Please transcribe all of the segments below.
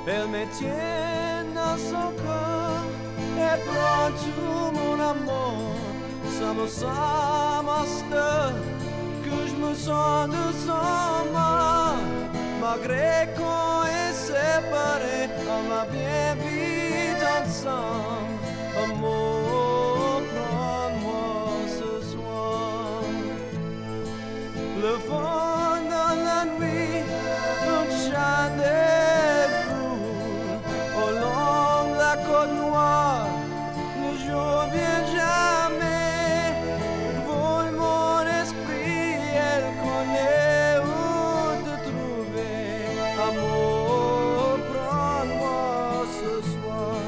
Elle me tient dans son corps et prend tout mon amour. Ça me semble que je me sens de son mort. Malgré qu'on est séparés, on va bien vite ensemble. Amour, prends-moi ce soir. Le vent dans la nuit, une chandelle brûle. Au long de la côte noire, le jour vient jamais. Vole mon esprit, elle connaît où te trouver. Amour, prends-moi ce soir.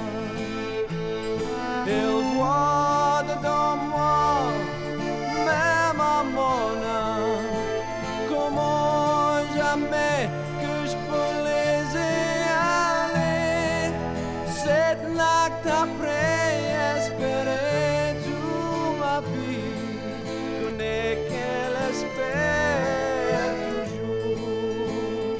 Elle voit dedans moi, même à mon âme. Comment jamais que je peux laisser aller cette l'acte après espérer toute ma vie. Connais qu'elle espère toujours.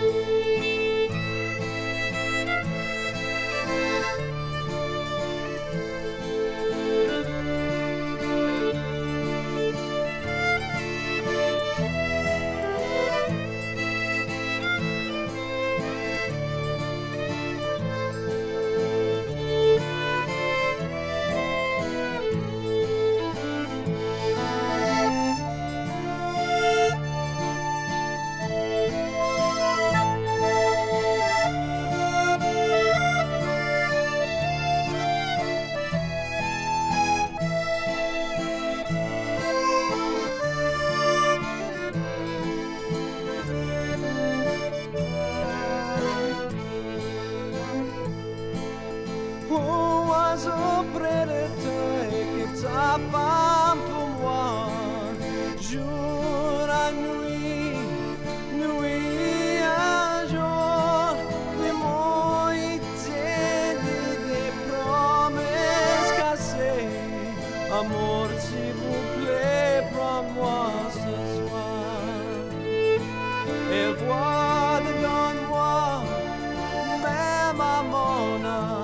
Oiseau près de toi et que ta femme pour moi, jour à nuit, nuit à jour, les mots étaient des promesses cassées. Amour, s'il vous plaît, prends-moi ce soir. Et vois devant moi, même à mon âme.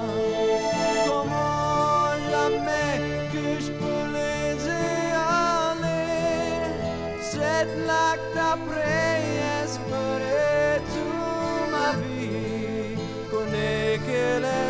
Que je peux laisser aller cette l'acte après espérer toute ma vie. Connais qu'elle est